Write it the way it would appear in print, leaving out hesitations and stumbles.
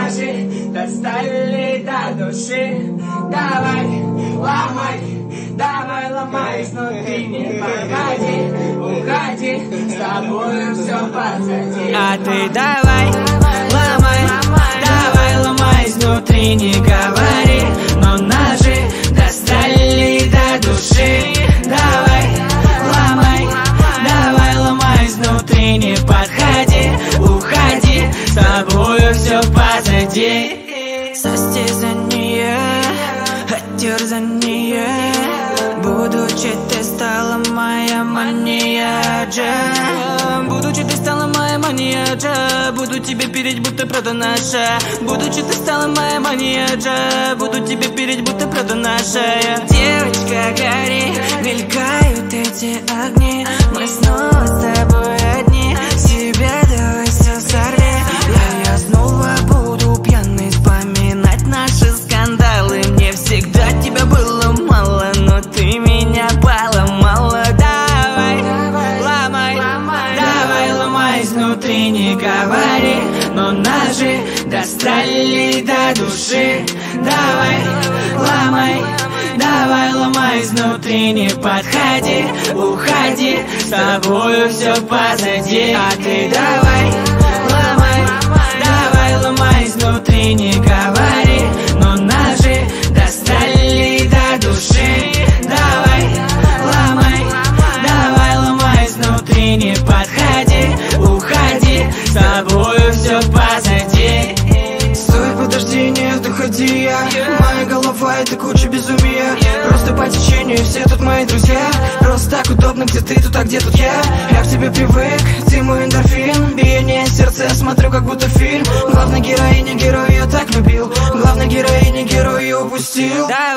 ножи достали до души. Давай, ломай, давай, ломай изнутри, не подходи, уходи, с тобою все позади. А ты давай, ломай, давай, ломай изнутри, не говори, но ножи достали до души. Давай, ломай, давай, ломай изнутри, не подходи, уходи, с тобою все позади. Состязание, оттерзание, будучи ты стала моя мания, будучи ты стала моя мания, буду тебе переть, будто правда наша. Будучи ты стала моя мания, буду тебе переть, будто правда наша. Девочка, гори, мелькают эти огни, мы снова с тобой одни. Себя давай все сорви, я снова буду пьяный вспоминать наши скандалы. Мне всегда тебя было мало, но ты меня поломала. Давай, ломай, давай, ломай изнутри, не говори, но ножи достали до души. Давай, ломай, давай, ломай изнутри, не подходи, уходи, с тобою все позади. А ты давай, ломай, давай, ломай изнутри, не говори, но ножи достали до души. Давай, ломай, давай, ломай изнутри, не подходи, уходи, с тобою все позади. Стой, подожди, нет, уходи, моя голова это куча безумия. Просто по течению, все тут мои друзья. Просто так удобно, где ты тут, а где тут я. Я к тебе привык, ты мой эндорфин. Биение сердца, я смотрю, как будто фильм. Главной героиня, герой я так любил. Главной героиня, герой я упустил.